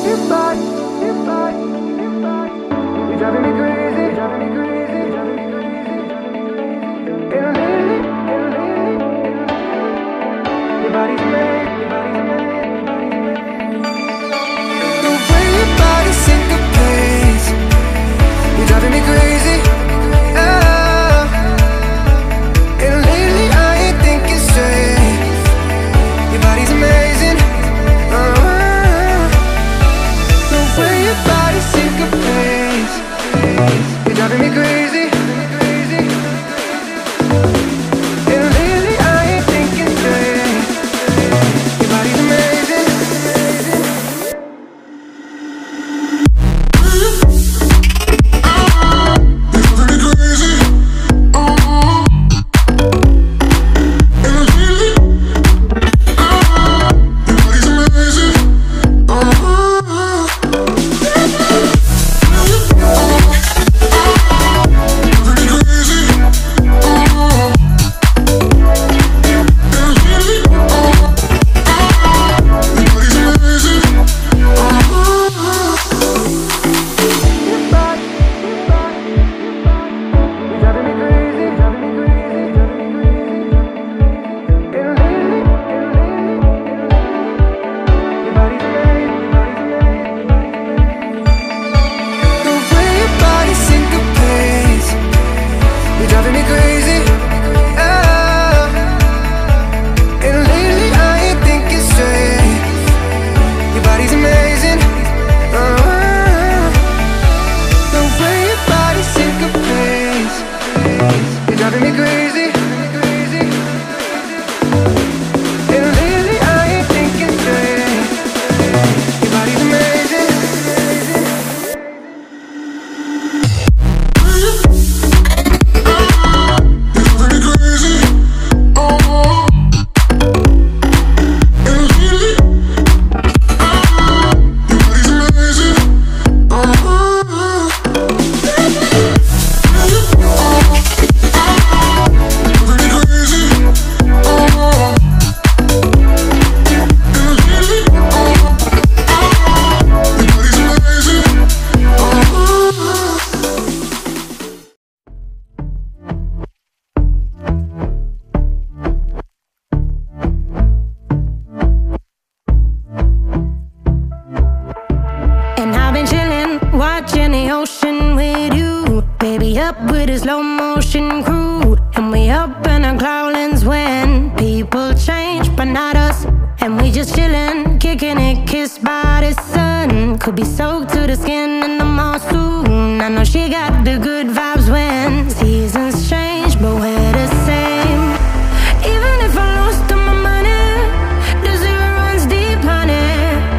up with a slow motion crew, and we up in our clouds when people change, but not us. And we just chillin', kicking it, kissed by the sun. Could be soaked to the skin in the mall soon. I know she got the good vibes when seasons change, but we're the same. Even if I lost all my money, the zero runs deep, honey.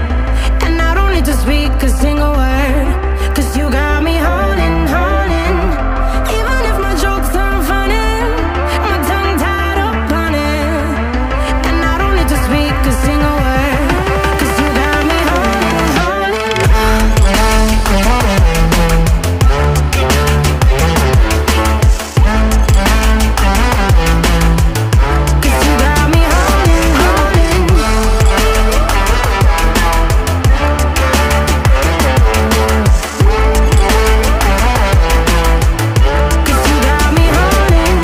And I don't need to speak a single word, 'cause you got me holding, holding. Even if my jokes aren't funny, my tongue tied up on it. And I don't need to speak a single word, 'cause you got me holding, holding. 'Cause you got me holding, holding. 'Cause you got me holding.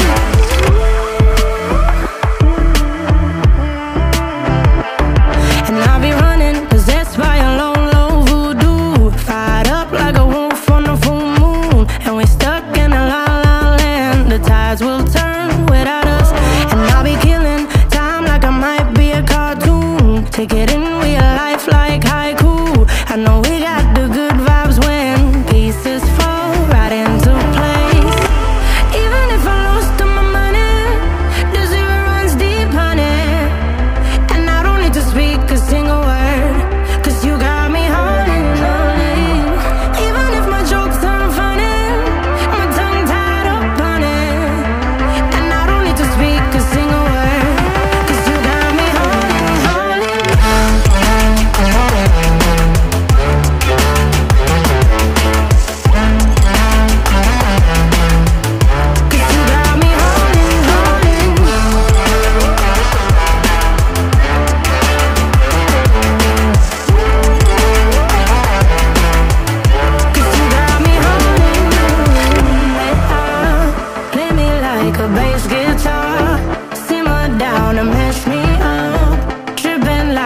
And I'll be running, possessed by a low, low voodoo. Fired up like a wolf on the full moon. And we stuck in a la la land. The tides will turn without us. And I'll be killing time like I might be a cartoon. Take it in real life like haiku. I know we got the good vibes when pieces fall right into place. Even if I lost all my money, the zero runs deep, honey. And I don't need to speak a single word, 'cause you got me holding, holding. Even if my jokes aren't funny, my tongue tied up on it. And I don't need to speak a single word, 'cause you got me holding, holding. 'Cause you got me holding, holding.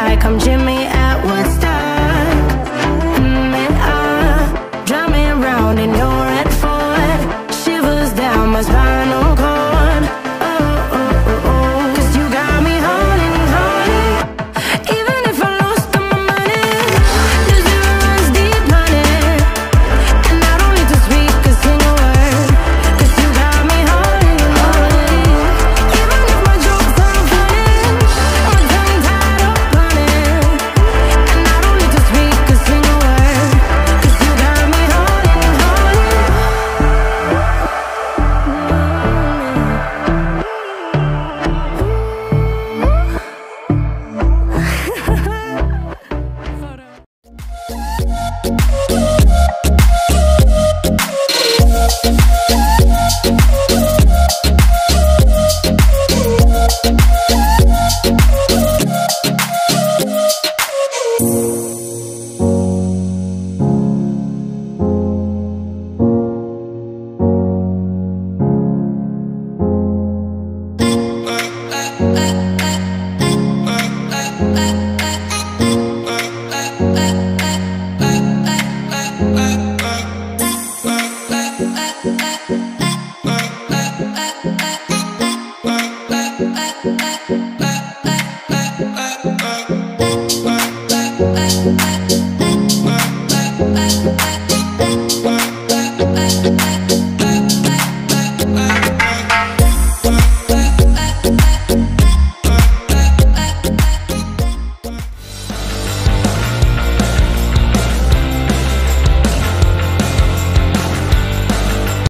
like I'm Jimmy